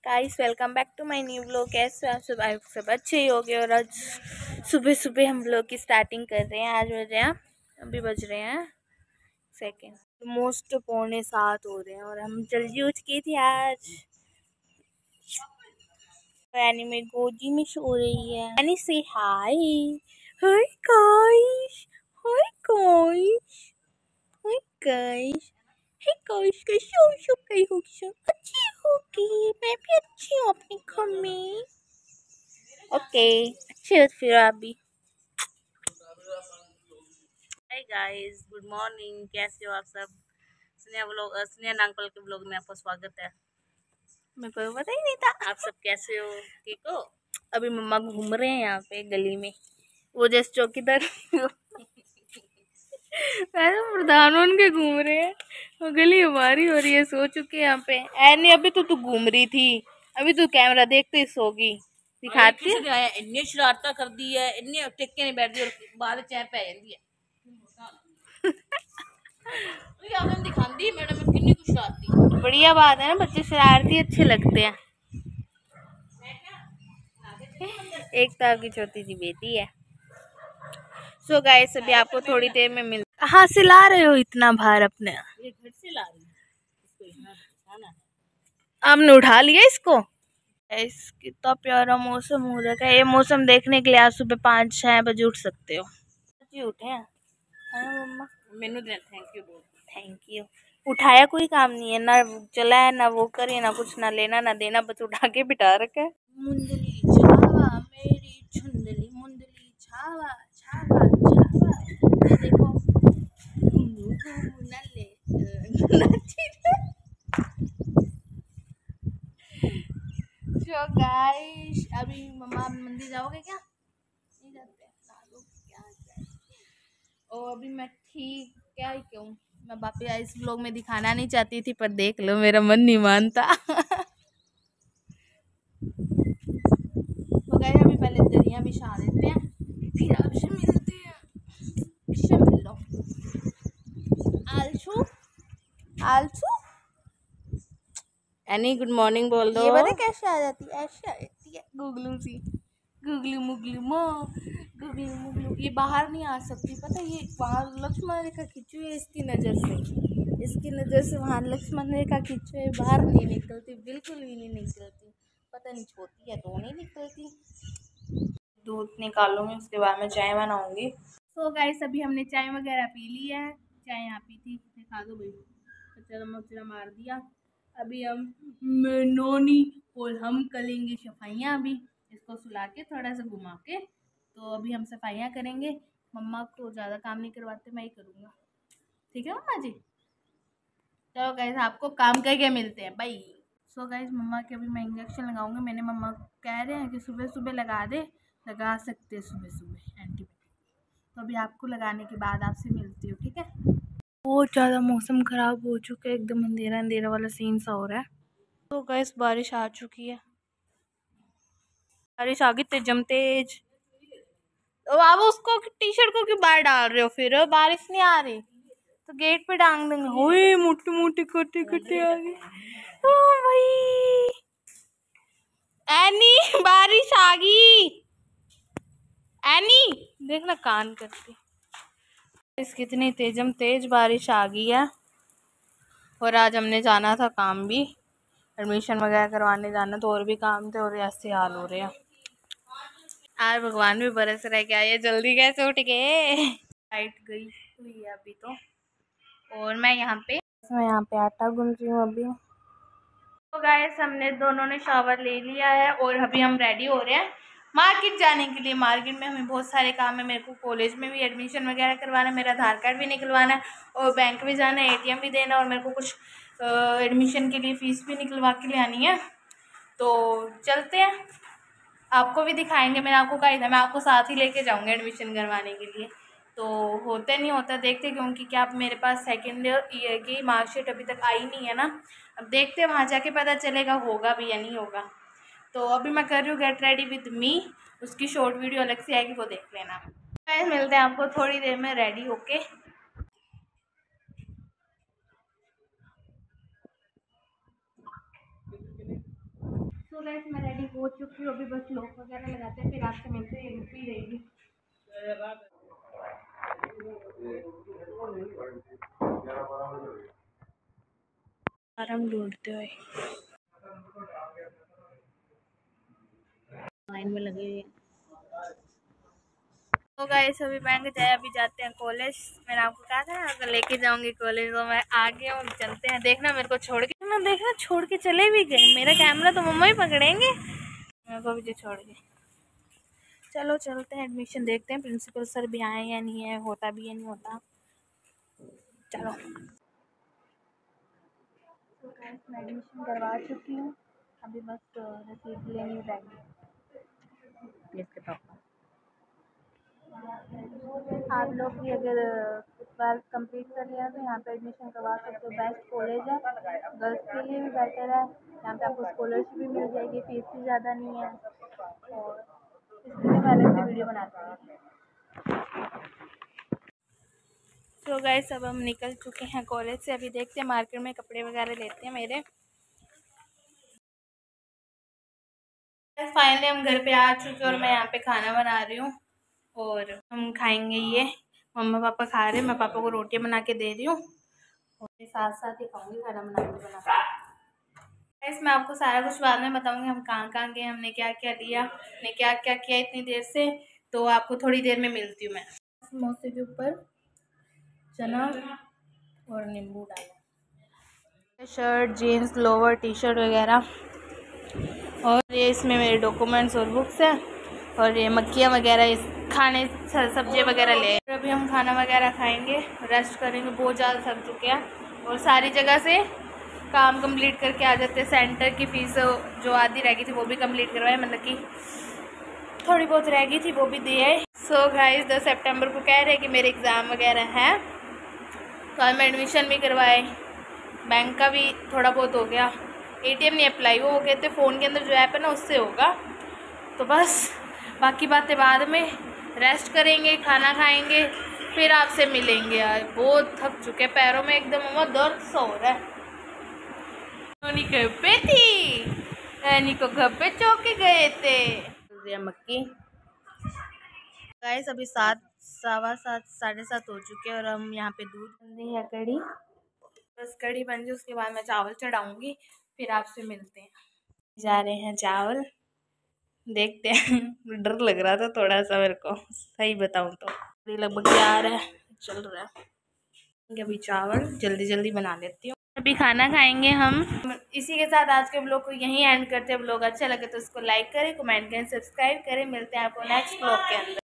Guys welcome back to my new vlog. कैसे आप सब अच्छे ही होंगे। और आज सुबह सुबह हम लोग की स्टार्टिंग कर रहे हैं। आज बज रहे हैं, अभी बज रहे हैं सेकेंड मोस्ट 6:45 हो रहे हैं और हम जल्दी उठ गई थी आज। यानी मेरी गोदी में सो रही है। यानी से hi hi guys, hi guys, hi guys, hey guys, कैसी हो सब? कहीं होगी सब अच्छी होगी। मैं भी अच्छी हूँ अपनी घर में। ओके अच्छी हो फिर आप भी। Hi guys, good morning. कैसे हो आप सब? स्नेहा नांगपल के ब्लॉग में आपका स्वागत है। मेरे को पता ही नहीं था। आप सब कैसे हो? ठीक हो? अभी मम्मा घूम रहे हैं यहाँ पे गली में। वो जैसे चौकीदार प्रधान उनके घूम रहे हैं। वो गली हमारी हो रही है। सो चुके हैं यहाँ पे। नहीं अभी तो तू घूम रही थी। अभी तू कैमरा देखते ही सोगी। दिखाती है इन्नी शरारता कर दी है, इन्नी टिक्के नहीं बैठ दी और बाद चाय पै जाती है। दिखाती मैडम कितनी कुछ शरारती। बढ़िया बात है ना, बच्चे शरारती अच्छे लगते हैं। एक तो आपकी छोटी सी बेटी है। सो गाइस अभी आपको थोड़ी देर में मिल। कहाँ से ला रहे हो इतना भार अपने? ये घर से ला रही हूँ। आपने उठा लिया इसको? कितना प्यारा मौसम हो रखा है। ये मौसम देखने के लिए आज सुबह 5-6 बजे उठ सकते हो। जी उठे हैं मम्मा। मेनू दे थैंक यू बोल। Thank you. उठाया कोई काम नहीं है, ना चला है, ना वो करे, ना कुछ, ना लेना ना देना, बस उठा के बिठा रखा है। मुंदली छावा मेरी छुंदली, मुंदली छावा छावा छावा। देखो जो गाइस अभी मम्मा मंदिर जाओगे क्या? नहीं जाते और अभी मैं ठीक क्या ही कहूँ। मैं वापस इस व्लॉग में दिखाना नहीं चाहती थी, पर देख लो मेरा मन नहीं मानता। तो गाइस अभी पहले दरिया बिछा देते हैं, फिर आपसे मिलते हैं। मिल लो आलछू आलछू। एनी गुड मॉर्निंग बोल दो। ये पता कैसे आ जाती है? ऐसे आ जाती है गुगलू सी। गुगलू मुगलू मो गुगलू मुगलू। ये बाहर नहीं आ सकती, पता है? ये वहाँ लक्ष्मण रेखा खींची है इसकी नज़र से। इसकी नज़र से वहाँ लक्ष्मण रेखा खींची है, बाहर नहीं निकलती, बिल्कुल भी नहीं निकलती। पता नहीं छोटी है तो नहीं निकलती। दूध निकालूंगी, उसके बाद में चाय बनाऊंगी। तो गाइस अभी हमने चाय वगैरह पी ली है। चाय यहाँ पी थी, दिखा दो भाई। कचरा मचरा मार दिया। अभी हम नोनी और हम करेंगे सफाइयाँ। अभी इसको सुला के थोड़ा सा घुमा के तो अभी हम सफाइयाँ करेंगे। मम्मा को ज़्यादा काम नहीं करवाते, मैं ही करूँगा। ठीक है मम्मा जी? चलो गाइस आपको काम करके मिलते हैं भाई। सो गाइस मम्मा के अभी मैं इंजेक्शन लगाऊंगी। मैंने मम्मा को कह रहे हैं कि सुबह सुबह लगा दे, लगा सकते हैं सुबह सुबह एंटीबायोटिक। तो अभी आपको लगाने के बाद आपसे मिलती हूँ, ठीक है? बहुत ज़्यादा मौसम ख़राब हो चुका है, एकदम अंधेरा अंधेरा वाला सीन सा हो रहा है। तो गैस बारिश आ चुकी है। बारिश आ गई तेजम तेज। तो आप उसको टी शर्ट को क्यों बाहर डाल रहे हो? फिर बारिश नहीं आ रही तो गेट पे डांग देंगे। ओए मोटी मोटी कटी कटी आ गई। ओ भाई एनी बारिश आ गई। एनी देखना कान करती। इस कितनी तेजम तेज बारिश आ गई है। और आज हमने जाना था काम भी, एडमिशन वगैरह करवाने जाना, तो और भी काम थे और ऐसे हाल हो रहे हैं। आज भगवान भी बरस रहा है क्या? ये जल्दी कैसे उठ गए? लाइट गई हुई है अभी तो। और मैं यहाँ पे आटा गूंथ रही हूँ अभी। तो गाइस हमने दोनों ने शावर ले लिया है और अभी हम रेडी हो रहे हैं मार्केट जाने के लिए। मार्केट में हमें बहुत सारे काम है। मेरे को कॉलेज में भी एडमिशन वगैरह करवाना है, मेरा आधार कार्ड भी निकलवाना है और बैंक भी जाना है, ATM भी देना, और मेरे को कुछ एडमिशन के लिए फ़ीस भी निकलवा के ले आनी है। तो चलते हैं, आपको भी दिखाएंगे। मैंने आपको कहा था मैं आपको साथ ही लेके जाऊँगी एडमिशन करवाने के लिए। तो होता नहीं होता देखते, क्योंकि क्या आप मेरे पास सेकेंड ईयर की मार्कशीट अभी तक आई नहीं है ना। अब देखते हैं वहाँ जाके पता चलेगा होगा भी या नहीं होगा। तो अभी मैं कर रही हूँ गेट रेडी विद मी। उसकी शॉर्ट वीडियो अलग से आएगी, वो देख लेना। मिलते हैं आपको थोड़ी देर में रेडी होके। गाइस मैं रेडी हो चुकी हूँ, अभी बस लॉक वगैरह लगाते हैं, फिर आपसे मिलते हैं। रुकी रहेगी आराम ढूंढते हुए लाइन में लगे हुए। तो गाइस अभी बैंक जाए, अभी जाते हैं कॉलेज। मैंने आपको कहा था अगर लेके जाऊंगी कॉलेज, तो मैं आगे हूँ, चलते हैं। देखना मेरे को छोड़ के ना, देखना छोड़ के चले भी गए। मेरा कैमरा तो मम्मा ही पकड़ेंगे, मेरे को भी छोड़ के। चलो चलते हैं, एडमिशन देखते हैं प्रिंसिपल सर भी आए या नहीं है, होता भी या नहीं होता। चलो तो गाइस मैं एडमिशन करवा चुकी हूँ, अभी बस रसीद लेनी रहेगी। आप लोग भी अगर 12th कंप्लीट कर लिया तो यहाँ पे एडमिशन करवा सकते हो। बेस्ट कॉलेज है, गर्ल्स के लिए भी बेटर है। यहाँ पे आपको स्कॉलरशिप भी मिल जाएगी, फीस भी ज़्यादा नहीं है। और इसलिए मैं अलग से वीडियो बनाती हूँ। तो गाइस अब हम निकल चुके हैं कॉलेज से, अभी देखते हैं मार्केट में कपड़े वगैरह लेते हैं मेरे। फाइनली हम घर पे आ चुके हैं और मैं यहाँ पे खाना बना रही हूँ और हम खाएंगे ये। मम्मा पापा खा रहे हैं, मैं पापा को रोटियां बना के दे रही हूँ और साथ साथ ही खाऊंगी खाना बना। मैं आपको सारा कुछ बाद में बताऊंगी, हम कहाँ कहाँ गए, हमने क्या क्या लिया, हमने क्या क्या किया इतनी देर से। तो आपको थोड़ी देर में मिलती हूँ मैं। समोसे के ऊपर चना और नींबू डाला, shirt jeans lower T shirt वगैरह, और ये इसमें मेरे डॉक्यूमेंट्स और बुक्स हैं, और ये मक्खियाँ वगैरह, इस खाने सब्जी वगैरह ले। अभी हम खाना वगैरह खाएंगे, रेस्ट करेंगे, बहुत ज़्यादा थक चुके हैं। और सारी जगह से काम कंप्लीट करके आ जाते हैं। सेंटर की फ़ीस जो आधी रह गई थी वो भी कंप्लीट करवाए, मतलब कि थोड़ी बहुत रह गई थी वो भी दिए। सो गाइस 10 सितंबर को कह रहे हैं कि मेरे एग्ज़ाम वगैरह हैं, तो हम एडमिशन भी करवाए, बैंक का भी थोड़ा बहुत हो गया, ATM नहीं अप्लाई, वो कहते फ़ोन के अंदर जो ऐप है ना उससे होगा। तो बस बाकी बातें बाद में, रेस्ट करेंगे, खाना खाएंगे, फिर आपसे मिलेंगे। यार बहुत थक चुके, पैरों में एकदम मम्मा दर्द सा हो रहा है। घर पे थी, रानी को घर पे चौके गए थे। मक्की गाइस अभी 7 सवा 7 साढ़े 7 हो चुके हैं और हम यहाँ पे दूध बन रही है, कड़ी, बस कड़ी बन गई, उसके बाद मैं चावल चढ़ाऊंगी, फिर आपसे मिलते हैं। जा रहे हैं चावल, देखते हैं। डर लग रहा था थोड़ा सा मेरे को, सही बताऊं तो। लगभग आ रहा है, चल रहा है। अभी चावल जल्दी जल्दी बना लेती हूँ, अभी खाना खाएंगे हम। इसी के साथ आज के ब्लॉग को यहीं एंड करते हैं। ब्लॉग अच्छा लगे तो उसको लाइक करें, कमेंट करें, सब्सक्राइब करें। मिलते हैं आपको नेक्स्ट ब्लॉग के अंदर।